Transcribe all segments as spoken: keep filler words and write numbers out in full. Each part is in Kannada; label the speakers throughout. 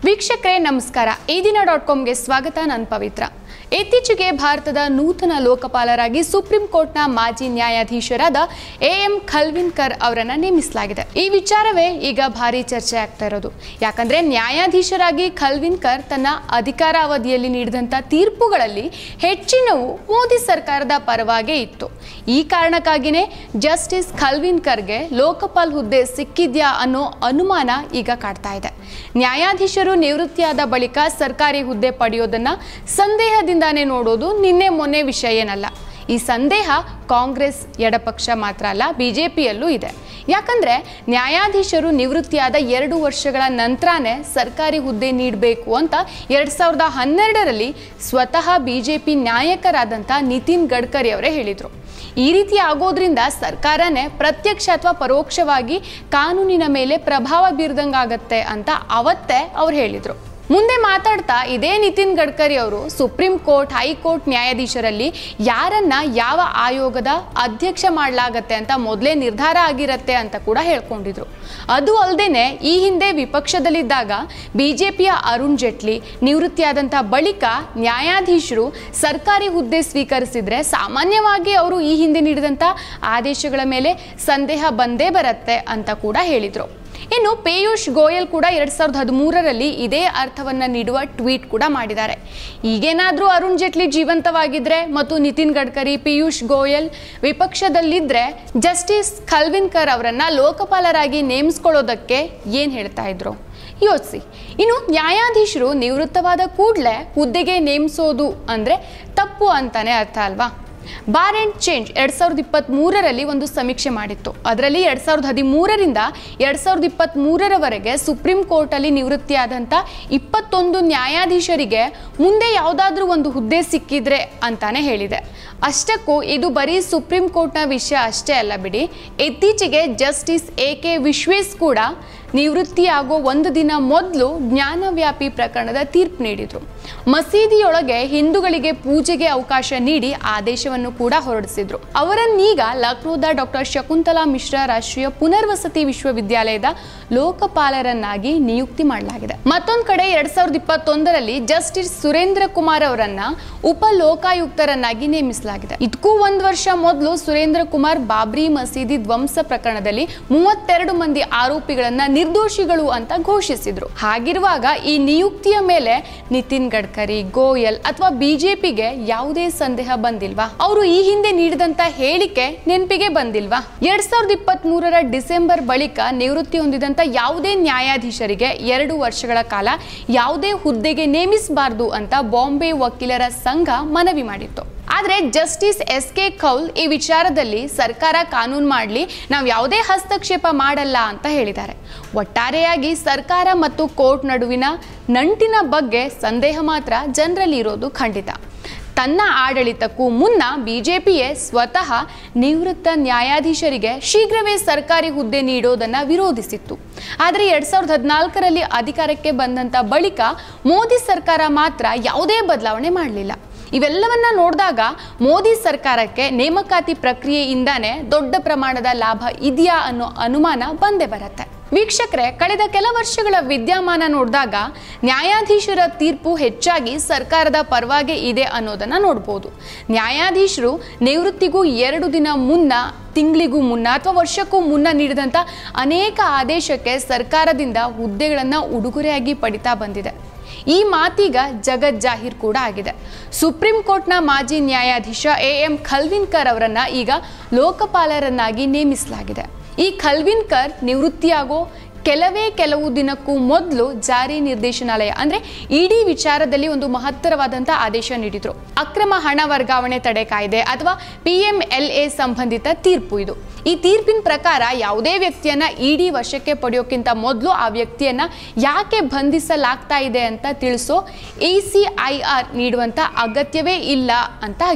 Speaker 1: ವೀಕ್ಷಕರೇ ನಮಸ್ಕಾರ. ಈ ದಿನ ಡಾಟ್ ಕಾಮ್ಗೆ ಸ್ವಾಗತ. ನಾನು ಪವಿತ್ರ. ಇತ್ತೀಚೆಗೆ ಭಾರತದ ನೂತನ ಲೋಕಪಾಲರಾಗಿ ಸುಪ್ರೀಂ ಕೋರ್ಟ್ನ ಮಾಜಿ ನ್ಯಾಯಾಧೀಶರಾದ ಎ ಎಂ ಖಲ್ವಿನ್ಕರ್ ಅವರನ್ನು ನೇಮಿಸಲಾಗಿದೆ. ಈ ವಿಚಾರವೇ ಈಗ ಭಾರಿ ಚರ್ಚೆ ಆಗ್ತಾ ಇರೋದು. ಯಾಕಂದ್ರೆ ನ್ಯಾಯಾಧೀಶರಾಗಿ ಖಲ್ವಿನ್ಕರ್ ತನ್ನ ಅಧಿಕಾರಾವಧಿಯಲ್ಲಿ ನೀಡಿದಂಥ ತೀರ್ಪುಗಳಲ್ಲಿ ಹೆಚ್ಚಿನವು ಮೋದಿ ಸರ್ಕಾರದ ಪರವಾಗೇ ಇತ್ತು. ಈ ಕಾರಣಕ್ಕಾಗಿಯೇ ಜಸ್ಟಿಸ್ ಖಲ್ವಿನ್ಕರ್ಗೆ ಲೋಕಪಾಲ್ ಹುದ್ದೆ ಸಿಕ್ಕಿದ್ಯಾ ಅನ್ನೋ ಅನುಮಾನ ಈಗ ಕಾಡ್ತಾ ಇದೆ. ನ್ಯಾಯಾಧೀಶರು ನಿವೃತ್ತಿಯಾದ ಬಳಿಕ ಸರ್ಕಾರಿ ಹುದ್ದೆ ಪಡೆಯೋದನ್ನ ಸಂದೇಹದಿಂದಾನೇ ನೋಡೋದು ನಿನ್ನೆ ಮೊನ್ನೆ ವಿಷಯ ಏನಲ್ಲ. ಈ ಸಂದೇಹ ಕಾಂಗ್ರೆಸ್ ಎಡಪಕ್ಷ ಮಾತ್ರ ಅಲ್ಲ, ಬಿಜೆಪಿಯಲ್ಲೂ ಇದೆ. ಯಾಕಂದ್ರೆ ನ್ಯಾಯಾಧೀಶರು ನಿವೃತ್ತಿಯಾದ ಎರಡು ವರ್ಷಗಳ ನಂತರನೇ ಸರ್ಕಾರಿ ಹುದ್ದೆ ನೀಡಬೇಕು ಅಂತ ಎರಡ್ ಸಾವಿರದ ಹನ್ನೆರಡರಲ್ಲಿ ಸ್ವತಃ ಬಿಜೆಪಿ ನಾಯಕರಾದಂಥ ನಿತಿನ್ ಗಡ್ಕರಿ ಅವರೇ ಹೇಳಿದರು. ಈ ರೀತಿ ಆಗೋದ್ರಿಂದ ಸರ್ಕಾರನೇ ಪ್ರತ್ಯಕ್ಷ ಅಥವಾ ಪರೋಕ್ಷವಾಗಿ ಕಾನೂನಿನ ಮೇಲೆ ಪ್ರಭಾವ ಬೀರ್ದಂಗಾಗತ್ತೆ ಅಂತ ಅವತ್ತೇ ಅವ್ರು ಹೇಳಿದರು. ಮುಂದೆ ಮಾತಾಡ್ತಾ ಇದೇ ನಿತಿನ್ ಗಡ್ಕರಿ ಅವರು ಸುಪ್ರೀಂ ಕೋರ್ಟ್, ಹೈಕೋರ್ಟ್ ನ್ಯಾಯಾಧೀಶರಲ್ಲಿ ಯಾರನ್ನ ಯಾವ ಆಯೋಗದ ಅಧ್ಯಕ್ಷ ಮಾಡಲಾಗತ್ತೆ ಅಂತ ಮೊದಲೇ ನಿರ್ಧಾರ ಆಗಿರತ್ತೆ ಅಂತ ಕೂಡ ಹೇಳ್ಕೊಂಡಿದ್ರು. ಅದು ಅಲ್ಲದೇನೆ ಈ ಹಿಂದೆ ವಿಪಕ್ಷದಲ್ಲಿದ್ದಾಗ ಬಿಜೆಪಿಯ ಅರುಣ್ ಜೇಟ್ಲಿ ನಿವೃತ್ತಿಯಾದಂಥ ಬಳಿಕ ನ್ಯಾಯಾಧೀಶರು ಸರ್ಕಾರಿ ಹುದ್ದೆ ಸ್ವೀಕರಿಸಿದ್ರೆ ಸಾಮಾನ್ಯವಾಗಿ ಅವರು ಈ ಹಿಂದೆ ನೀಡಿದಂಥ ಆದೇಶಗಳ ಮೇಲೆ ಸಂದೇಹ ಬಂದೇ ಬರುತ್ತೆ ಅಂತ ಕೂಡ ಹೇಳಿದರು. ಇನ್ನು ಪಿಯೂಷ್ ಗೋಯಲ್ ಕೂಡ ಎರಡ್ ಸಾವಿರದ ಹದಿಮೂರರಲ್ಲಿ ಇದೇ ಅರ್ಥವನ್ನ ನೀಡುವ ಟ್ವೀಟ್ ಕೂಡ ಮಾಡಿದ್ದಾರೆ. ಈಗೇನಾದ್ರೂ ಅರುಣ್ ಜೇಟ್ಲಿ ಜೀವಂತವಾಗಿದ್ರೆ ಮತ್ತು ನಿತಿನ್ ಗಡ್ಕರಿ, ಪಿಯೂಷ್ ಗೋಯಲ್ ವಿಪಕ್ಷದಲ್ಲಿದ್ರೆ ಜಸ್ಟಿಸ್ ಖಲ್ವಿನ್ಕರ್ ಅವರನ್ನ ಲೋಕಪಾಲರಾಗಿ ನೇಮಿಸ್ಕೊಳ್ಳೋದಕ್ಕೆ ಏನ್ ಹೇಳ್ತಾ ಇದ್ರು ಯೋಚಿಸಿ. ಇನ್ನು ನ್ಯಾಯಾಧೀಶರು ನಿವೃತ್ತವಾದ ಕೂಡಲೇ ಹುದ್ದೆಗೆ ನೇಮಿಸೋದು ಅಂದ್ರೆ ತಪ್ಪು ಅಂತಾನೆ ಅರ್ಥ ಅಲ್ವಾ? ಬಾರ್ ಅಂಡ್ ಚೇಂಜ್ ಎರಡ್ ಸಾವಿರದ ಇಪ್ಪತ್ತ್ ಮೂರರಲ್ಲಿ ಒಂದು ಸಮೀಕ್ಷೆ ಮಾಡಿತ್ತು. ಅದರಲ್ಲಿ ಎರಡ್ ಸಾವಿರದ ಹದಿಮೂರರಿಂದ ಎರಡ್ ಸಾವಿರದ ಇಪ್ಪತ್ತ್ ಮೂರರವರೆಗೆ ಸುಪ್ರೀಂ ಕೋರ್ಟ್ ಅಲ್ಲಿ ನಿವೃತ್ತಿಯಾದಂಥ ಇಪ್ಪತ್ತೊಂದು ನ್ಯಾಯಾಧೀಶರಿಗೆ ಮುಂದೆ ಯಾವುದಾದ್ರೂ ಒಂದು ಹುದ್ದೆ ಸಿಕ್ಕಿದ್ರೆ ಅಂತಾನೆ ಹೇಳಿದೆ. ಅಷ್ಟಕ್ಕೂ ಇದು ಬರೀ ಸುಪ್ರೀಂ ಕೋರ್ಟ್ನ ವಿಷಯ ಅಷ್ಟೇ ಅಲ್ಲ ಬಿಡಿ. ಇತ್ತೀಚೆಗೆ ಜಸ್ಟಿಸ್ ಎ ಕೆ ವಿಶ್ವೇಶ್ ಕೂಡ ನಿವೃತ್ತಿಯಾಗೋ ಒಂದು ದಿನ ಮೊದಲು ಜ್ಞಾನವ್ಯಾಪಿ ಪ್ರಕರಣದ ತೀರ್ಪು ನೀಡಿದರು. ಮಸೀದಿಯೊಳಗೆ ಹಿಂದೂಗಳಿಗೆ ಪೂಜೆಗೆ ಅವಕಾಶ ನೀಡಿ ಆದೇಶವನ್ನು ಕೂಡ ಹೊರಡಿಸಿದ್ರು. ಅವರನ್ನೀಗ ಲಕ್ನೋದ ಡಾಕ್ಟರ್ ಶಕುಂತಲಾ ಮಿಶ್ರಾ ರಾಷ್ಟ್ರೀಯ ಪುನರ್ವಸತಿ ವಿಶ್ವವಿದ್ಯಾಲಯದ ಲೋಕಪಾಲರನ್ನಾಗಿ ನಿಯುಕ್ತಿ ಮಾಡಲಾಗಿದೆ. ಮತ್ತೊಂದು ಕಡೆ ಎರಡ್ ಸಾವಿರದ ಇಪ್ಪತ್ತೊಂದರಲ್ಲಿ ಜಸ್ಟಿಸ್ ಸುರೇಂದ್ರ ಕುಮಾರ್ ಅವರನ್ನ ಉಪ ಲೋಕಾಯುಕ್ತರನ್ನಾಗಿ ನೇಮಿಸಲಾಗಿದೆ. ಇದಕ್ಕೂ ಒಂದು ವರ್ಷ ಮೊದಲು ಸುರೇಂದ್ರ ಕುಮಾರ್ ಬಾಬ್ರಿ ಮಸೀದಿ ಧ್ವಂಸ ಪ್ರಕರಣದಲ್ಲಿ ಮೂವತ್ತೆರಡು ಮಂದಿ ಆರೋಪಿಗಳನ್ನ ನಿರ್ದೋಷಿಗಳು ಅಂತ ಘೋಷಿಸಿದ್ರು. ಹಾಗಿರುವಾಗ ಈ ನಿಯುಕ್ತಿಯ ಮೇಲೆ ನಿತಿನ್ ಗಡ್ಕರಿ, ಗೋಯಲ್ ಅಥವಾ ಬಿಜೆಪಿಗೆ ಯಾವುದೇ ಸಂದೇಹ ಬಂದಿಲ್ವಾ? ಅವರು ಈ ಹಿಂದೆ ನೀಡಿದಂತ ಹೇಳಿಕೆ ನೆನಪಿಗೆ ಬಂದಿಲ್ವಾ? ಎರಡ್ ಸಾವಿರದ ಇಪ್ಪತ್ತ್ ಮೂರರ ಡಿಸೆಂಬರ್ ಬಳಿಕ ನಿವೃತ್ತಿ ಹೊಂದಿದಂತ ಯಾವುದೇ ನ್ಯಾಯಾಧೀಶರಿಗೆ ಎರಡು ವರ್ಷಗಳ ಕಾಲ ಯಾವುದೇ ಹುದ್ದೆಗೆ ನೇಮಿಸಬಾರದು ಅಂತ ಬಾಂಬೆ ವಕೀಲರ ಸಂಘ ಮನವಿ ಮಾಡಿತ್ತು. ಆದರೆ ಜಸ್ಟಿಸ್ ಎಸ್ ಕೆ ಕೌಲ್ ಈ ವಿಚಾರದಲ್ಲಿ ಸರ್ಕಾರ ಕಾನೂನು ಮಾಡಲಿ, ನಾವು ಯಾವುದೇ ಹಸ್ತಕ್ಷೇಪ ಮಾಡಲ್ಲ ಅಂತ ಹೇಳಿದ್ದಾರೆ. ಒಟ್ಟಾರೆಯಾಗಿ ಸರ್ಕಾರ ಮತ್ತು ಕೋರ್ಟ್ ನಡುವಿನ ನಂಟಿನ ಬಗ್ಗೆ ಸಂದೇಹ ಮಾತ್ರ ಜನರಲ್ಲಿ ಇರೋದು ಖಂಡಿತ. ತನ್ನ ಆಡಳಿತಕ್ಕೂ ಮುನ್ನ ಬಿಜೆಪಿಯೇ ಸ್ವತಃ ನಿವೃತ್ತ ನ್ಯಾಯಾಧೀಶರಿಗೆ ಶೀಘ್ರವೇ ಸರ್ಕಾರಿ ಹುದ್ದೆ ನೀಡೋದನ್ನು ವಿರೋಧಿಸಿತ್ತು. ಆದರೆ ಎರಡ್ ಸಾವಿರದ ಹದಿನಾಲ್ಕರಲ್ಲಿ ಅಧಿಕಾರಕ್ಕೆ ಬಂದಂಥ ಬಳಿಕ ಮೋದಿ ಸರ್ಕಾರ ಮಾತ್ರ ಯಾವುದೇ ಬದಲಾವಣೆ ಮಾಡಲಿಲ್ಲ. ಇವೆಲ್ಲವನ್ನ ನೋಡಿದಾಗ ಮೋದಿ ಸರ್ಕಾರಕ್ಕೆ ನೇಮಕಾತಿ ಪ್ರಕ್ರಿಯೆಯಿಂದಾನೇ ದೊಡ್ಡ ಪ್ರಮಾಣದ ಲಾಭ ಇದೆಯಾ ಅನ್ನೋ ಅನುಮಾನ ಬಂದೇ ಬರುತ್ತೆ. ವೀಕ್ಷಕರೇ, ಕಳೆದ ಕೆಲ ವರ್ಷಗಳ ವಿದ್ಯಮಾನ ನೋಡಿದಾಗ ನ್ಯಾಯಾಧೀಶರ ತೀರ್ಪು ಹೆಚ್ಚಾಗಿ ಸರ್ಕಾರದ ಪರವಾಗಿ ಇದೆ ಅನ್ನೋದನ್ನ ನೋಡ್ಬೋದು. ನ್ಯಾಯಾಧೀಶರು ನಿವೃತ್ತಿಗೂ ಎರಡು ದಿನ ಮುನ್ನ, ತಿಂಗಳಿಗೂ ಮುನ್ನ ಅಥವಾ ವರ್ಷಕ್ಕೂ ಮುನ್ನ ನೀಡಿದಂಥ ಅನೇಕ ಆದೇಶಕ್ಕೆ ಸರ್ಕಾರದಿಂದ ಹುದ್ದೆಗಳನ್ನು ಉಡುಗೊರೆಯಾಗಿ ಪಡಿತಾ ಬಂದಿದೆ. ಈ ಮಾತೀಗ ಜಗಜ್ಜಾಹೀರ್ ಕೂಡ ಆಗಿದೆ. ಸುಪ್ರೀಂ ಕೋರ್ಟ್ನ ಮಾಜಿ ನ್ಯಾಯಾಧೀಶ ಎ ಎಂ ಖಲ್ವಿನ್ಕರ್ ಅವರನ್ನ ಈಗ ಲೋಕಪಾಲರನ್ನಾಗಿ ನೇಮಿಸಲಾಗಿದೆ. ಈ ಖಲ್ವಿನ್ಕರ್ ನಿವೃತ್ತಿಯಾಗೋ ಕೆಲವೇ ಕೆಲವು ದಿನಕ್ಕೂ ಮೊದಲು ಜಾರಿ ನಿರ್ದೇಶನಾಲಯ ಅಂದ್ರೆ ಇಡಿ ವಿಚಾರದಲ್ಲಿ ಒಂದು ಮಹತ್ತರವಾದಂಥ ಆದೇಶ ನೀಡಿದ್ರು. ಅಕ್ರಮ ಹಣ ವರ್ಗಾವಣೆ ತಡೆ ಕಾಯ್ದೆ ಅಥವಾ ಪಿ ಎಂ ಎಲ್ ಎ ಸಂಬಂಧಿತ ತೀರ್ಪು ಇದು. ಈ ತೀರ್ಪಿನ ಪ್ರಕಾರ ಯಾವುದೇ ವ್ಯಕ್ತಿಯನ್ನ ಇಡಿ ವಶಕ್ಕೆ ಪಡೆಯೋಕ್ಕಿಂತ ಮೊದಲು ಆ ವ್ಯಕ್ತಿಯನ್ನ ಯಾಕೆ ಬಂಧಿಸಲಾಗ್ತಾ ಇದೆ ಅಂತ ತಿಳಿಸೋ ಎ ಸಿ ಐ ಆರ್ ನೀಡುವಂಥ ಅಗತ್ಯವೇ ಇಲ್ಲ ಅಂತ ಆಗಿತ್ತು.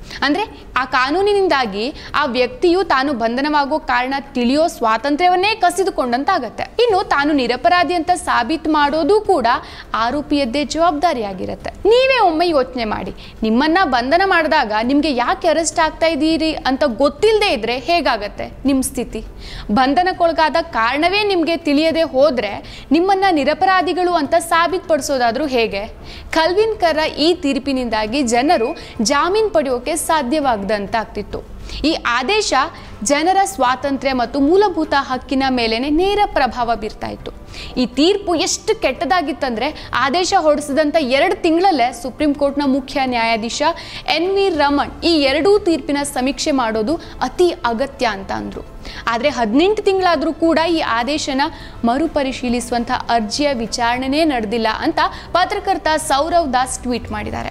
Speaker 1: ಅಂದರೆ ಆ ಕಾನೂನಿನಿಂದಾಗಿ ಆ ವ್ಯಕ್ತಿಯು ತಾನು ಬಂಧನವಾಗೋ ಕಾರಣ ತಿಳಿಯೋ ಸ್ವಾತಂತ್ರ್ಯವನ್ನೇ ಕಸಿದುಕೊಂಡಂತಾಗತ್ತೆ. ಇನ್ನು ತಾನು ನಿರಪರಾಧಿ ಅಂತ ಸಾಬೀತು ಮಾಡೋದು ಕೂಡ ಆರೋಪಿಯದ್ದೇ ಜವಾಬ್ದಾರಿಯಾಗಿರುತ್ತೆ. ನೀವೇ ಒಮ್ಮೆ ಯೋಚನೆ ಮಾಡಿ, ನಿಮ್ಮನ್ನ ಬಂಧನ ಮಾಡಿದಾಗ ನಿಮಗೆ ಯಾಕೆ ಅರೆಸ್ಟ್ ಆಗ್ತಾ ಇದ್ದೀರಿ ಅಂತ ಗೊತ್ತಿಲ್ಲದೆ ಇದ್ರೆ ಹೇಗಾಗತ್ತೆ ನಿಮ್ಮ ಸ್ಥಿತಿ? ಬಂಧನಕ್ಕೊಳಗಾದ ಕಾರಣವೇ ನಿಮಗೆ ತಿಳಿಯದೆ ಹೋದ್ರೆ ನಿಮ್ಮನ್ನ ನಿರಪರಾಧಿಗಳು ಅಂತ ಸಾಬೀತುಪಡಿಸೋದಾದ್ರೂ ಹೇಗೆ? ಖಲ್ವಿನ್ಕರ್ ಈ ತೀರ್ಪಿನಿಂದಾಗಿ ಜನರು ಜಾಮೀನು ಪಡೆಯೋಕೆ ಸಾಧ್ಯವಾಗದಂತಾಗ್ತಿತ್ತು. ಈ ಆದೇಶ ಜನರ ಸ್ವಾತಂತ್ರ್ಯ ಮತ್ತು ಮೂಲಭೂತ ಹಕ್ಕಿನ ಮೇಲೇನೆ ನೇರ ಪ್ರಭಾವ ಬೀರ್ತಾ ಇತ್ತು. ಈ ತೀರ್ಪು ಎಷ್ಟು ಕೆಟ್ಟದಾಗಿತ್ತಂದ್ರೆ ಆದೇಶ ಹೊರಡಿಸಿದಂಥ ಎರಡು ತಿಂಗಳಲ್ಲೇ ಸುಪ್ರೀಂ ಕೋರ್ಟ್ನ ಮುಖ್ಯ ನ್ಯಾಯಾಧೀಶ ಎನ್ ವಿ ರಮಣ್ ಈ ಎರಡೂ ತೀರ್ಪಿನ ಸಮೀಕ್ಷೆ ಮಾಡೋದು ಅತಿ ಅಗತ್ಯ ಅಂತ ಅಂದ್ರು. ಆದರೆ ಹದಿನೆಂಟು ತಿಂಗಳಾದರೂ ಕೂಡ ಈ ಆದೇಶನ ಮರುಪರಿಶೀಲಿಸುವಂಥ ಅರ್ಜಿಯ ವಿಚಾರಣೆನೇ ನಡೆದಿಲ್ಲ ಅಂತ ಪತ್ರಕರ್ತ ಸೌರವ್ ದಾಸ್ ಟ್ವೀಟ್ ಮಾಡಿದ್ದಾರೆ.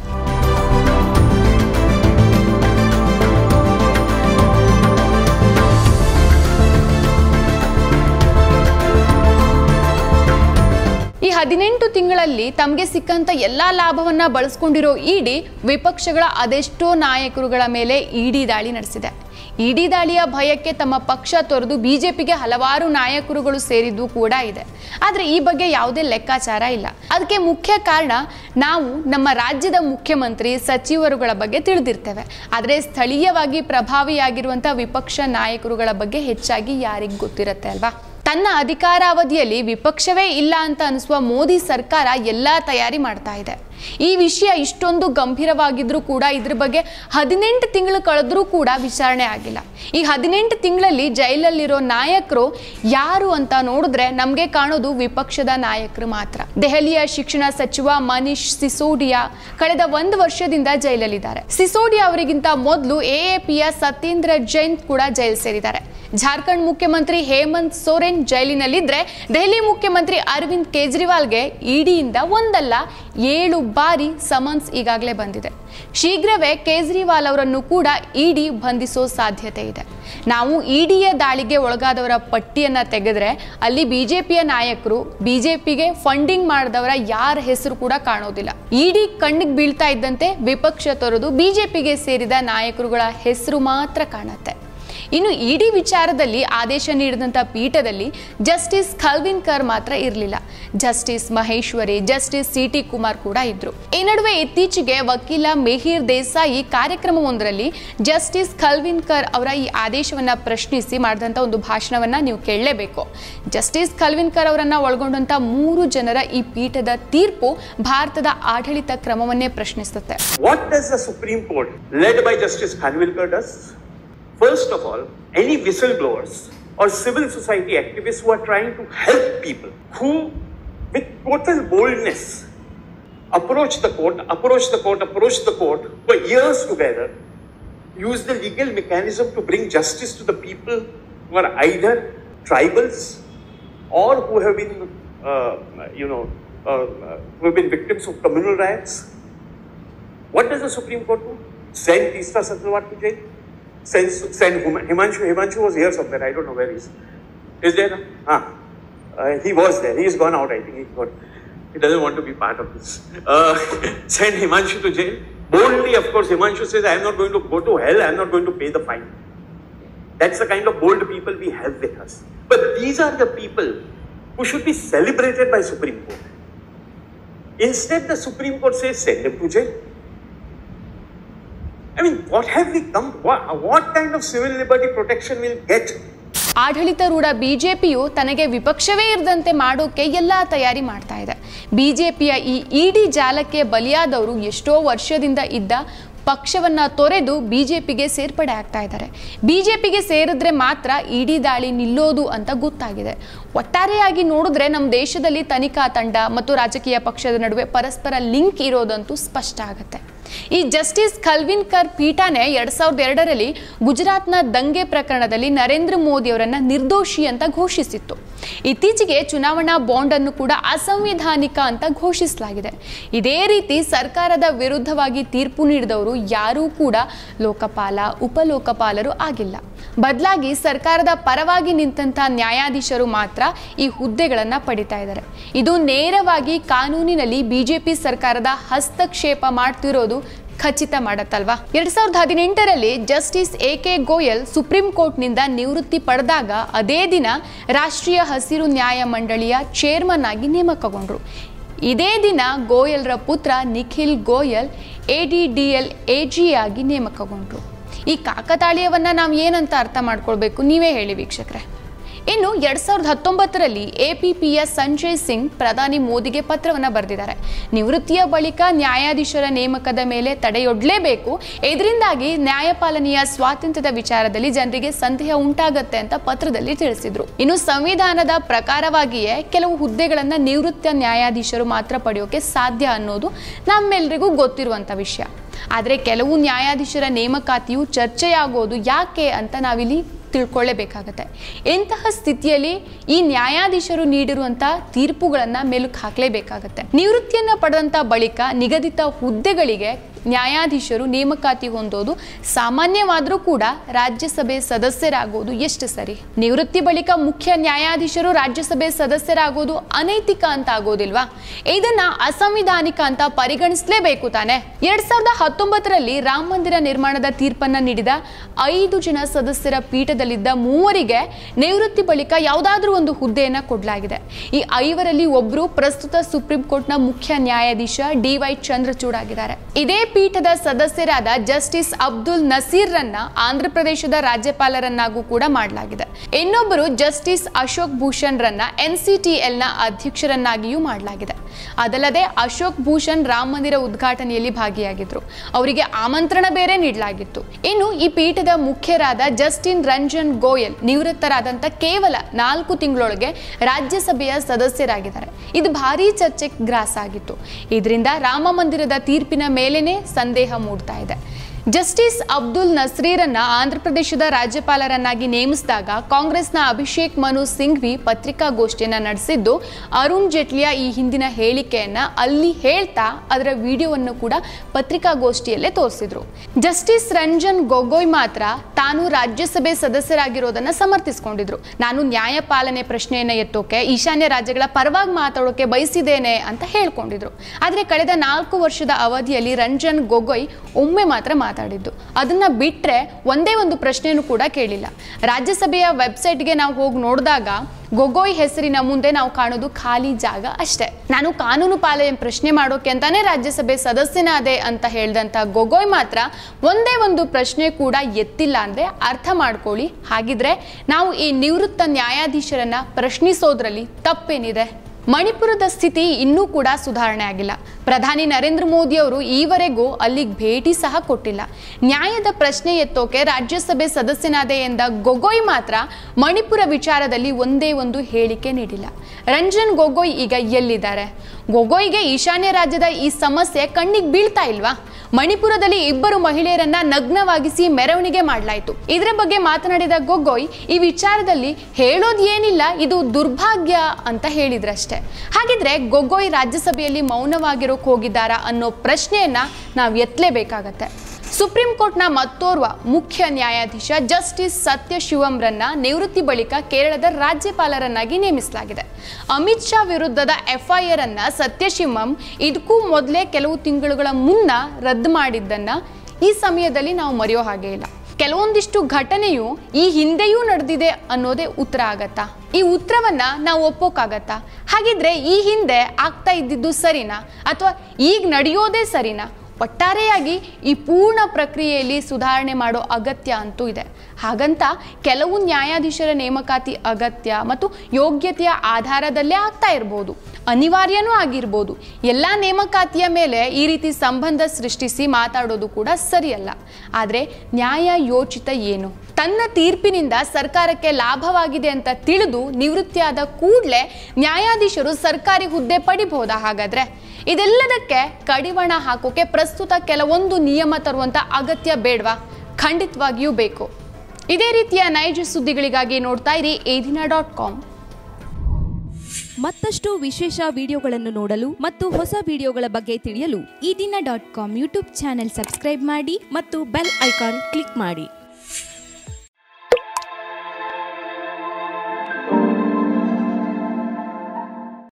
Speaker 1: ಈ ಹದಿನೆಂಟು ತಿಂಗಳಲ್ಲಿ ತಮಗೆ ಸಿಕ್ಕಂತ ಎಲ್ಲಾ ಲಾಭವನ್ನ ಬಳಸ್ಕೊಂಡಿರೋ ಇಡಿ ವಿಪಕ್ಷಗಳ ಅದೆಷ್ಟೋ ನಾಯಕರುಗಳ ಮೇಲೆ ಇಡಿ ದಾಳಿ ನಡೆಸಿದೆ. ಇಡಿ ದಾಳಿಯ ಭಯಕ್ಕೆ ತಮ್ಮ ಪಕ್ಷ ತೊರೆದು ಬಿಜೆಪಿಗೆ ಹಲವಾರು ನಾಯಕರುಗಳು ಸೇರಿದ್ದು ಕೂಡ ಇದೆ. ಆದರೆ ಈ ಬಗ್ಗೆ ಯಾವುದೇ ಲೆಕ್ಕಾಚಾರ ಇಲ್ಲ. ಅದಕ್ಕೆ ಮುಖ್ಯ ಕಾರಣ ನಾವು ನಮ್ಮ ರಾಜ್ಯದ ಮುಖ್ಯಮಂತ್ರಿ ಸಚಿವರುಗಳ ಬಗ್ಗೆ ತಿಳಿದಿರ್ತೇವೆ, ಆದರೆ ಸ್ಥಳೀಯವಾಗಿ ಪ್ರಭಾವಿಯಾಗಿರುವಂಥ ವಿಪಕ್ಷ ನಾಯಕರುಗಳ ಬಗ್ಗೆ ಹೆಚ್ಚಾಗಿ ಯಾರಿಗೆ ಗೊತ್ತಿರುತ್ತೆ ಅಲ್ವಾ? ತನ್ನ ಅಧಿಕಾರಾವಧಿಯಲ್ಲಿ ವಿಪಕ್ಷವೇ ಇಲ್ಲ ಅಂತ ಅನಿಸುವ ಮೋದಿ ಸರ್ಕಾರ ಎಲ್ಲ ತಯಾರಿ ಮಾಡ್ತಾ ಇದೆ. ಈ ವಿಷಯ ಇಷ್ಟೊಂದು ಗಂಭೀರವಾಗಿದ್ರೂ ಕೂಡ ಇದ್ರ ಬಗ್ಗೆ ಹದಿನೆಂಟು ತಿಂಗಳು ಕಳೆದ್ರೂ ಕೂಡ ವಿಚಾರಣೆ ಆಗಿಲ್ಲ. ಈ ಹದಿನೆಂಟು ತಿಂಗಳಲ್ಲಿ ಜೈಲಲ್ಲಿರೋ ನಾಯಕರು ಯಾರು ಅಂತ ನೋಡಿದ್ರೆ ನಮಗೆ ಕಾಣೋದು ವಿಪಕ್ಷದ ನಾಯಕರು ಮಾತ್ರ. ದೆಹಲಿಯ ಶಿಕ್ಷಣ ಸಚಿವ ಮನೀಶ್ ಸಿಸೋಡಿಯಾ ಕಳೆದ ಒಂದು ವರ್ಷದಿಂದ ಜೈಲಲ್ಲಿದ್ದಾರೆ. ಸಿಸೋಡಿಯಾ ಅವರಿಗಿಂತ ಮೊದಲು ಎಎಪಿಯ ಸತ್ಯೇಂದ್ರ ಜೈನ್ ಕೂಡ ಜೈಲು ಸೇರಿದ್ದಾರೆ. ಜಾರ್ಖಂಡ್ ಮುಖ್ಯಮಂತ್ರಿ ಹೇಮಂತ್ ಸೊರೆನ್ ಜೈಲಿನಲ್ಲಿದ್ರೆ ದೆಹಲಿ ಮುಖ್ಯಮಂತ್ರಿ ಅರವಿಂದ್ ಕೇಜ್ರಿವಾಲ್ಗೆ ಇಡಿಯಿಂದ ಒಂದಲ್ಲ ಏಳು ಬಾರಿ ಸಮನ್ಸ್ ಈಗಾಗಲೇ ಬಂದಿದೆ. ಶೀಘ್ರವೇ ಕೇಜ್ರಿವಾಲ್ ಅವರನ್ನು ಕೂಡ ಇಡಿ ಬಂಧಿಸೋ ಸಾಧ್ಯತೆ ಇದೆ. ನಾವು ಇಡಿಯ ದಾಳಿಗೆ ಒಳಗಾದವರ ಪಟ್ಟಿಯನ್ನ ತೆಗೆದ್ರೆ ಅಲ್ಲಿ ಬಿಜೆಪಿಯ ನಾಯಕರು, ಬಿಜೆಪಿಗೆ ಫಂಡಿಂಗ್ ಮಾಡಿದವರ ಯಾರ ಹೆಸರು ಕೂಡ ಕಾಣೋದಿಲ್ಲ. ಇಡಿ ಕಣ್ಣಿಗೆ ಬೀಳ್ತಾ ಇದ್ದಂತೆ ವಿಪಕ್ಷ ತೊರೆದು ಬಿಜೆಪಿಗೆ ಸೇರಿದ ನಾಯಕರುಗಳ ಹೆಸರು ಮಾತ್ರ ಕಾಣುತ್ತೆ. ಇನ್ನು ಇಡಿ ವಿಚಾರದಲ್ಲಿ ಆದೇಶ ನೀಡಿದಂಥ ಪೀಠದಲ್ಲಿ ಜಸ್ಟಿಸ್ ಖಲ್ವಿನ್ಕರ್ ಮಾತ್ರ ಇರಲಿಲ್ಲ. Justice Maheshwari, justice C T Kumar ಕೂಡ ಇದ್ರು. ಈ ನಡುವೆ ಇತ್ತೀಚೆಗೆ ವಕೀಲ ಮೆಹಿರ್ ದೇಸಾಯಿ ಕಾರ್ಯಕ್ರಮವೊಂದರಲ್ಲಿ ಜಸ್ಟಿಸ್ ಖಲ್ವಿನ್ಕರ್ ಅವರ ಈ ಆದೇಶವನ್ನ ಪ್ರಶ್ನಿಸಿ ಮಾಡಿದಂಥ ಒಂದು ಭಾಷಣವನ್ನ ನೀವು ಕೇಳಲೇಬೇಕು. ಜಸ್ಟಿಸ್ ಖಲ್ವಿನ್ಕರ್ ಅವರನ್ನ ಒಳಗೊಂಡಂತ ಮೂರು ಜನರ ಈ ಪೀಠದ ತೀರ್ಪು ಭಾರತದ ಆಡಳಿತ ಕ್ರಮವನ್ನೇ ಪ್ರಶ್ನಿಸುತ್ತೆ.
Speaker 2: What does the Supreme Court led by Justice Khanwilkar does? First of all, any whistleblowers or civil society activists who are trying to help people, who with total boldness approach the court, approach the court, approach the court for years together, use the legal mechanism to bring justice to the people who are either tribals or who have been, uh, you know, uh, who have been victims of communal riots. What does the Supreme Court do? Send Teesta Satrwat to jail? Send, send Himanshu. Himanshu was here somewhere. I don't know where he is. Is there? Ah, uh, he was there. He is gone out. I think he got. He doesn't want to be part of this. Uh, send Himanshu to jail. Boldly, of course, Himanshu says, "I am not going to go to hell. I am not going to pay the fine." That's the kind of bold people we have with us. But these are the people who should be celebrated by Supreme Court. Instead, the Supreme Court says, "Send him to jail." I mean, what have we come? What, what kind of civil liberty protection will get?
Speaker 1: ಆಡಳಿತಾರೂಢ ಬಿಜೆಪಿಯು ತನಗೆ ವಿಪಕ್ಷವೇ ಇರದಂತೆ ಮಾಡೋಕೆ ಎಲ್ಲ ತಯಾರಿ ಮಾಡ್ತಾ ಇದೆ. ಬಿಜೆಪಿಯ ಈ ಇಡಿ ಜಾಲಕ್ಕೆ ಬಲಿಯಾದವರು ಎಷ್ಟೋ ವರ್ಷದಿಂದ ಇದ್ದ ಪಕ್ಷವನ್ನ ತೊರೆದು ಬಿಜೆಪಿಗೆ ಸೇರ್ಪಡೆ ಆಗ್ತಾ ಇದ್ದಾರೆ. ಬಿಜೆಪಿಗೆ ಸೇರಿದ್ರೆ ಮಾತ್ರ ಇಡಿ ದಾಳಿ ನಿಲ್ಲೋದು ಅಂತ ಗೊತ್ತಾಗಿದೆ. ಒಟ್ಟಾರೆಯಾಗಿ ನೋಡಿದ್ರೆ ನಮ್ಮ ದೇಶದಲ್ಲಿ ತನಿಖಾ ತಂಡ ಮತ್ತು ರಾಜಕೀಯ ಪಕ್ಷದ ನಡುವೆ ಪರಸ್ಪರ ಲಿಂಕ್ ಇರೋದಂತೂ ಸ್ಪಷ್ಟ ಆಗುತ್ತೆ. ಈ ಜಸ್ಟಿಸ್ ಖಲ್ವಿನ್ಕರ್ ಪೀಠನೇ ಎರಡ್ ಸಾವಿರದ ಎರಡರಲ್ಲಿ ಗುಜರಾತ್ನ ದಂಗೆ ಪ್ರಕರಣದಲ್ಲಿ ನರೇಂದ್ರ ಮೋದಿ ಅವರನ್ನ ನಿರ್ದೋಷಿ ಅಂತ ಘೋಷಿಸಿತ್ತು. ಇತ್ತೀಚೆಗೆ ಚುನಾವಣಾ ಬಾಂಡ್ ಅನ್ನು ಕೂಡ ಅಸಂವಿಧಾನಿಕ ಅಂತ ಘೋಷಿಸಲಾಗಿದೆ. ಇದೇ ರೀತಿ ಸರ್ಕಾರದ ವಿರುದ್ಧವಾಗಿ ತೀರ್ಪು ನೀಡಿದವರು ಯಾರೂ ಕೂಡ ಲೋಕಪಾಲ, ಉಪಲೋಕಪಾಲರು ಆಗಿಲ್ಲ. ಬದಲಾಗಿ ಸರ್ಕಾರದ ಪರವಾಗಿ ನಿಂತಹ ನ್ಯಾಯಾಧೀಶರು ಮಾತ್ರ ಈ ಹುದ್ದೆಗಳನ್ನು ಪಡಿತಾ ಇದ್ದಾರೆ. ಇದು ನೇರವಾಗಿ ಕಾನೂನಿನಲ್ಲಿ ಬಿಜೆಪಿ ಸರ್ಕಾರದ ಹಸ್ತಕ್ಷೇಪ ಮಾಡ್ತಿರೋದು ಖಚಿತ ಮಾಡತ್ತಲ್ವಾ. ಎರಡ್ ಸಾವಿರದ ಹದಿನೆಂಟರಲ್ಲಿ justice A K Goyal supreme ಕೋರ್ಟ್ನಿಂದ ನಿವೃತ್ತಿ ಪಡೆದಾಗ ಅದೇ ದಿನ ರಾಷ್ಟ್ರೀಯ ಹಸಿರು ನ್ಯಾಯ ಮಂಡಳಿಯ ಚೇರ್ಮನ್ ಆಗಿ ನೇಮಕಗೊಂಡ್ರು. ಇದೇ ದಿನ ಗೋಯಲ್ರ ಪುತ್ರ Nikhil Goyal A D D L A G ಆಗಿ ನೇಮಕಗೊಂಡ್ರು. ಈ ಕಾಕತಾಳೀಯವನ್ನ ನಾವು ಏನಂತ ಅರ್ಥ ಮಾಡ್ಕೊಳ್ಬೇಕು, ನೀವೇ ಹೇಳಿ ವೀಕ್ಷಕರೇ. ಇನ್ನು ಎರಡ್ ಸಾವಿರದ ಹತ್ತೊಂಬತ್ತರಲ್ಲಿ ಎ ಪಿ ಪಿಯ ಸಂಜಯ್ ಸಿಂಗ್ ಪ್ರಧಾನಿ ಮೋದಿಗೆ ಪತ್ರವನ್ನು ಬರೆದಿದ್ದಾರೆ. ನಿವೃತ್ತಿಯ ಬಳಿಕ ನ್ಯಾಯಾಧೀಶರ ನೇಮಕದ ಮೇಲೆ ತಡೆಯೊಡ್ಲೇಬೇಕು, ಇದರಿಂದಾಗಿ ನ್ಯಾಯಪಾಲನೆಯ ಸ್ವಾತಂತ್ರ್ಯದ ವಿಚಾರದಲ್ಲಿ ಜನರಿಗೆ ಸಂದೇಹ ಉಂಟಾಗತ್ತೆ ಅಂತ ಪತ್ರದಲ್ಲಿ ತಿಳಿಸಿದ್ರು. ಇನ್ನು ಸಂವಿಧಾನದ ಪ್ರಕಾರವಾಗಿಯೇ ಕೆಲವು ಹುದ್ದೆಗಳನ್ನ ನಿವೃತ್ತ ನ್ಯಾಯಾಧೀಶರು ಮಾತ್ರ ಪಡೆಯೋಕೆ ಸಾಧ್ಯ ಅನ್ನೋದು ನಮ್ಮೆಲ್ಲರಿಗೂ ಗೊತ್ತಿರುವಂತ ವಿಷಯ. ಆದರೆ ಕೆಲವು ನ್ಯಾಯಾಧೀಶರ ನೇಮಕಾತಿಯು ಚರ್ಚೆಯಾಗೋದು ಯಾಕೆ ಅಂತ ನಾವಿಲ್ಲಿ ತಿಳ್ಕೊಳ್ಳೇಬೇಕಾಗತ್ತೆ. ಇಂತಹ ಸ್ಥಿತಿಯಲ್ಲಿ ಈ ನ್ಯಾಯಾಧೀಶರು ನೀಡಿರುವಂತಹ ತೀರ್ಪುಗಳನ್ನ ಮೆಲುಕು ಹಾಕಲೇಬೇಕಾಗತ್ತೆ. ನಿವೃತ್ತಿಯನ್ನ ಪಡೆದಂತ ಬಳಿಕ ನಿಗದಿತ ಹುದ್ದೆಗಳಿಗೆ ನ್ಯಾಯಾಧೀಶರು ನೇಮಕಾತಿ ಹೊಂದೋದು ಸಾಮಾನ್ಯವಾದರೂ ಕೂಡ ರಾಜ್ಯಸಭೆ ಸದಸ್ಯರಾಗೋದು ಎಷ್ಟು ಸರಿ? ನಿವೃತ್ತಿ ಬಳಿಕ ಮುಖ್ಯ ನ್ಯಾಯಾಧೀಶರು ರಾಜ್ಯಸಭೆ ಸದಸ್ಯರಾಗೋದು ಅನೈತಿಕ ಅಂತ ಆಗೋದಿಲ್ವಾ? ಇದನ್ನ ಅಸಂವಿಧಾನಿಕ ಅಂತ ಪರಿಗಣಿಸಲೇಬೇಕು ತಾನೆ. ಎರಡ್ ಸಾವಿರದ ಹತ್ತೊಂಬತ್ತರಲ್ಲಿ ರಾಮ ಮಂದಿರ ನಿರ್ಮಾಣದ ತೀರ್ಪನ್ನ ನೀಡಿದ ಐದು ಜನ ಸದಸ್ಯರ ಪೀಠದಲ್ಲಿದ್ದ ಮೂವರಿಗೆ ನಿವೃತ್ತಿ ಬಳಿಕ ಯಾವುದಾದ್ರೂ ಒಂದು ಹುದ್ದೆಯನ್ನ ಕೊಡಲಾಗಿದೆ. ಈ ಐವರಲ್ಲಿ ಒಬ್ಬರು ಪ್ರಸ್ತುತ ಸುಪ್ರೀಂ ಕೋರ್ಟ್ನ ಮುಖ್ಯ ನ್ಯಾಯಾಧೀಶ ಡಿ ವೈ ಚಂದ್ರಚೂಡ್ ಆಗಿದ್ದಾರೆ. ಇದೇ ಪೀಠದ ಸದಸ್ಯರಾದ ಜಸ್ಟಿಸ್ ಅಬ್ದುಲ್ ನಸೀರ್ ರನ್ನ ಆಂಧ್ರ ಪ್ರದೇಶದ ರಾಜ್ಯಪಾಲರನ್ನಾಗೂ ಕೂಡ ಮಾಡಲಾಗಿದೆ. ಇನ್ನೊಬ್ಬರು ಜಸ್ಟಿಸ್ ಅಶೋಕ್ ಭೂಷಣ್ ರನ್ನ ಎನ್ ಸಿ ಟಿ ಎಲ್ ನ ಅಧ್ಯಕ್ಷರನ್ನಾಗಿಯೂ ಮಾಡಲಾಗಿದೆ. ಅದಲ್ಲದೆ ಅಶೋಕ್ ಭೂಷಣ್ ರಾಮ ಮಂದಿರ ಉದ್ಘಾಟನೆಯಲ್ಲಿ ಭಾಗಿಯಾಗಿದ್ರು. ಅವರಿಗೆ ಆಮಂತ್ರಣ ಬೇರೆ ನೀಡಲಾಗಿತ್ತು. ಇನ್ನು ಈ ಪೀಠದ ಮುಖ್ಯರಾದ ಜಸ್ಟಿನ್ ರಂಜನ್ ಗೋಯಲ್ ನಿವೃತ್ತರಾದಂತ ಕೇವಲ ನಾಲ್ಕು ತಿಂಗಳೊಳಗೆ ರಾಜ್ಯಸಭೆಯ ಸದಸ್ಯರಾಗಿದ್ದಾರೆ. ಇದು ಭಾರೀ ಚರ್ಚೆಗೆ ಗ್ರಾಸ ಆಗಿತ್ತು. ಇದರಿಂದ ರಾಮ ಮಂದಿರದ ತೀರ್ಪಿನ ಮೇಲೇನೆ ಸಂದೇಹ ಮೂಡ್ತಾ ಇದೆ. ಜಸ್ಟಿಸ್ ಅಬ್ದುಲ್ ನಸ್ರೀರನ್ನ ಆಂಧ್ರ ಪ್ರದೇಶದ ರಾಜ್ಯಪಾಲರನ್ನಾಗಿ ನೇಮಿಸಿದಾಗ ಕಾಂಗ್ರೆಸ್ನ ಅಭಿಷೇಕ್ ಮನು ಸಿಂಘ್ವಿ ಪತ್ರಿಕಾಗೋಷ್ಠಿಯನ್ನ ನಡೆಸಿದ್ದು ಅರುಣ್ ಜೇಟ್ಲಿಯ ಈ ಹಿಂದಿನ ಹೇಳಿಕೆಯನ್ನ ಅಲ್ಲಿ ಹೇಳ್ತಾ ಅದರ ವಿಡಿಯೋವನ್ನು ಕೂಡ ಪತ್ರಿಕಾಗೋಷ್ಠಿಯಲ್ಲೇ ತೋರಿಸಿದ್ರು. ಜಸ್ಟಿಸ್ ರಂಜನ್ ಗೊಗೊಯ್ ಮಾತ್ರ ತಾನು ರಾಜ್ಯಸಭೆ ಸದಸ್ಯರಾಗಿರೋದನ್ನ ಸಮರ್ಥಿಸಿಕೊಂಡಿದ್ರು. ನಾನು ನ್ಯಾಯಪಾಲನೆ ಪ್ರಶ್ನೆಯನ್ನ ಎತ್ತೋಕೆ ಈಶಾನ್ಯ ರಾಜ್ಯಗಳ ಪರವಾಗಿ ಮಾತಾಡೋಕೆ ಬಯಸಿದ್ದೇನೆ ಅಂತ ಹೇಳ್ಕೊಂಡಿದ್ರು. ಆದ್ರೆ ಕಳೆದ ನಾಲ್ಕು ವರ್ಷದ ಅವಧಿಯಲ್ಲಿ ರಂಜನ್ ಗೊಗೊಯ್ ಒಮ್ಮೆ ಮಾತ್ರ ಮಾತಾಡಿದ್ದು. ಅದನ್ನ ಬಿಟ್ರೆ ಒಂದೇ ಒಂದು ಪ್ರಶ್ನೆಯನ್ನು ಕೂಡ ಕೇಳಿಲ್ಲ. ರಾಜ್ಯಸಭೆಯ ವೆಬ್ಸೈಟ್ಗೆ ನಾವು ಹೋಗಿ ನೋಡಿದಾಗ ಗೊಗೊಯ್ ಹೆಸರಿನ ಮುಂದೆ ನಾವು ಕಾಣೋದು ಖಾಲಿ ಜಾಗ ಅಷ್ಟೇ. ನಾನು ಕಾನೂನು ಪಾಲನೆ ಪ್ರಶ್ನೆ ಮಾಡೋಕೆ ಅಂತಾನೆ ರಾಜ್ಯಸಭೆ ಸದಸ್ಯನಾದೆ ಅಂತ ಹೇಳ್ದಂತ ಗೊಗೊಯ್ ಮಾತ್ರ ಒಂದೇ ಒಂದು ಪ್ರಶ್ನೆ ಕೂಡ ಎತ್ತಿಲ್ಲ ಅಂದ್ರೆ ಅರ್ಥ ಮಾಡ್ಕೊಳ್ಳಿ. ಹಾಗಿದ್ರೆ ನಾವು ಈ ನಿವೃತ್ತ ನ್ಯಾಯಾಧೀಶರನ್ನ ಪ್ರಶ್ನಿಸೋದ್ರಲ್ಲಿ ತಪ್ಪೇನಿದೆ? ಮಣಿಪುರದ ಸ್ಥಿತಿ ಇನ್ನೂ ಕೂಡ ಸುಧಾರಣೆ ಆಗಿಲ್ಲ. ಪ್ರಧಾನಿ ನರೇಂದ್ರ ಮೋದಿ ಅವರು ಈವರೆಗೂ ಅಲ್ಲಿಗೆ ಭೇಟಿ ಸಹ ಕೊಟ್ಟಿಲ್ಲ. ನ್ಯಾಯದ ಪ್ರಶ್ನೆ ಎತ್ತೋಕೆ ರಾಜ್ಯಸಭೆ ಸದಸ್ಯನಾದೆ ಎಂದ ಗೊಗೊಯ್ ಮಾತ್ರ ಮಣಿಪುರ ವಿಚಾರದಲ್ಲಿ ಒಂದೇ ಒಂದು ಹೇಳಿಕೆ ನೀಡಿಲ್ಲ. ರಂಜನ್ ಗೊಗೊಯ್ ಈಗ ಎಲ್ಲಿದ್ದಾರೆ? ಗೊಗೊಯ್ಗೆ ಈಶಾನ್ಯ ರಾಜ್ಯದ ಈ ಸಮಸ್ಯೆ ಕಣ್ಣಿಗೆ ಬೀಳ್ತಾ ಇಲ್ವಾ? ಮಣಿಪುರದಲ್ಲಿ ಇಬ್ಬರು ಮಹಿಳೆಯರನ್ನ ನಗ್ನವಾಗಿಸಿ ಮೆರವಣಿಗೆ ಮಾಡಲಾಯಿತು. ಇದರ ಬಗ್ಗೆ ಮಾತನಾಡಿದ ಗೊಗೊಯ್ ಈ ವಿಚಾರದಲ್ಲಿ ಹೇಳೋದು ಏನಿಲ್ಲ, ಇದು ದುರ್ಭಾಗ್ಯ ಅಂತ ಹೇಳಿದ್ರಷ್ಟೇ. ಹಾಗಿದ್ರೆ ಗೊಗೊಯ್ ರಾಜ್ಯಸಭೆಯಲ್ಲಿ ಮೌನವಾಗಿರೋಕೆ ಹೋಗಿದ್ದಾರಾ ಅನ್ನೋ ಪ್ರಶ್ನೆಯನ್ನ ನಾವು ಎತ್ತಲೇಬೇಕಾಗತ್ತೆ. ಸುಪ್ರೀಂ ಕೋರ್ಟ್ನ ಮತ್ತೋರ್ವ ಮುಖ್ಯ ನ್ಯಾಯಾಧೀಶ ಜಸ್ಟಿಸ್ ಸತ್ಯಶಿವಂ ರನ್ನ ನಿವೃತ್ತಿ ಬಳಿಕ ಕೇರಳದ ರಾಜ್ಯಪಾಲರನ್ನಾಗಿ ನೇಮಿಸಲಾಗಿದೆ. ಅಮಿತ್ ಶಾ ವಿರುದ್ಧದ ಎಫ್ಐಆರ್ ಅನ್ನ ಸತ್ಯಶಿವಂ ಇದಕ್ಕೂ ಮೊದಲೇ ಕೆಲವು ತಿಂಗಳುಗಳ ಮುನ್ನ ರದ್ದು ಮಾಡಿದ್ದನ್ನ ಈ ಸಮಯದಲ್ಲಿ ನಾವು ಮರೆಯೋ ಹಾಗೆ ಇಲ್ಲ. ಕೆಲವೊಂದಿಷ್ಟು ಘಟನೆಯು ಈ ಹಿಂದೆಯೂ ನಡೆದಿದೆ ಅನ್ನೋದೇ ಉತ್ತರ ಆಗತ್ತಾ? ಈ ಉತ್ತರವನ್ನ ನಾವು ಒಪ್ಪೋಕ್ಕಾಗತ್ತಾ? ಹಾಗಿದ್ರೆ ಈ ಹಿಂದೆ ಆಗ್ತಾ ಇದ್ದಿದ್ದು ಸರಿನಾ ಅಥವಾ ಈಗ ನಡೆಯೋದೇ ಸರಿನಾ? ಒಟ್ಟಾರೆಯಾಗಿ ಈ ಪೂರ್ಣ ಪ್ರಕ್ರಿಯೆಯಲ್ಲಿ ಸುಧಾರಣೆ ಮಾಡೋ ಅಗತ್ಯ ಅಂತೂ ಇದೆ. ಹಾಗಂತ ಕೆಲವು ನ್ಯಾಯಾಧೀಶರ ನೇಮಕಾತಿ ಅಗತ್ಯ ಮತ್ತು ಯೋಗ್ಯತೆಯ ಆಧಾರದಲ್ಲೇ ಆಗ್ತಾ ಇರ್ಬೋದು, ಅನಿವಾರ್ಯನೂ ಆಗಿರ್ಬೋದು. ಎಲ್ಲ ನೇಮಕಾತಿಯ ಮೇಲೆ ಈ ರೀತಿ ಸಂಬಂಧ ಸೃಷ್ಟಿಸಿ ಮಾತಾಡೋದು ಕೂಡ ಸರಿಯಲ್ಲ. ಆದರೆ ನ್ಯಾಯ ಯೋಚಿತ ಏನು? ತನ್ನ ತೀರ್ಪಿನಿಂದ ಸರ್ಕಾರಕ್ಕೆ ಲಾಭವಾಗಿದೆ ಅಂತ ತಿಳಿದು ನಿವೃತ್ತಿಯಾದ ಕೂಡಲೇ ನ್ಯಾಯಾಧೀಶರು ಸರ್ಕಾರಿ ಹುದ್ದೆ ಪಡಿಬಹುದಾ? ಹಾಗಾದ್ರೆ ಇದೆಲ್ಲದಕ್ಕೆ ಕಡಿವಾಣ ಹಾಕೋಕೆ ಪ್ರಸ್ತುತ ಕೆಲವೊಂದು ನಿಯಮ ತರುವಂತ ಅಗತ್ಯ ಬೇಡವಾ? ಖಂಡಿತವಾಗಿಯೂ ಬೇಕು. ಇದೇ ರೀತಿಯ ನೈಜ ಸುದ್ದಿಗಳಿಗಾಗಿ ನೋಡ್ತಾ ಇರಿ ಎ ದಿನ ಡಾಟ್ ಕಾಮ್.
Speaker 3: ಮತ್ತಷ್ಟು ವಿಶೇಷ ವಿಡಿಯೋಗಳನ್ನು ನೋಡಲು ಮತ್ತು ಹೊಸ ವಿಡಿಯೋಗಳ ಬಗ್ಗೆ ತಿಳಿಯಲು ಈ ದಿನ dot com YouTube channel subscribe ಮಾಡಿ ಮತ್ತು ಬೆಲ್ ಐಕಾನ್ ಕ್ಲಿಕ್ ಮಾಡಿ.